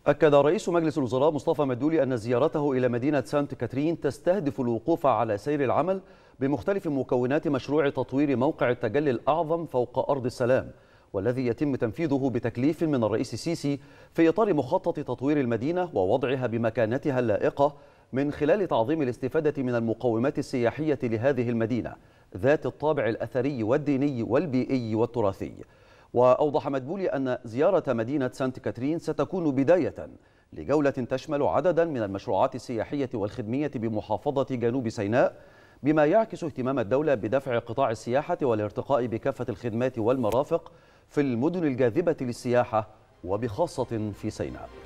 أكد رئيس مجلس الوزراء مصطفى مدبولي أن زيارته إلى مدينة سانت كاترين تستهدف الوقوف على سير العمل بمختلف مكونات مشروع تطوير موقع التجلي الأعظم فوق أرض السلام، والذي يتم تنفيذه بتكليف من الرئيس السيسي في إطار مخطط تطوير المدينة ووضعها بمكانتها اللائقة من خلال تعظيم الاستفادة من المقومات السياحية لهذه المدينة ذات الطابع الأثري والديني والبيئي والتراثي. وأوضح مدبولي أن زيارة مدينة سانت كاترين ستكون بداية لجولة تشمل عددا من المشروعات السياحية والخدمية بمحافظة جنوب سيناء، بما يعكس اهتمام الدولة بدفع قطاع السياحة والارتقاء بكافة الخدمات والمرافق في المدن الجاذبة للسياحة وبخاصة في سيناء.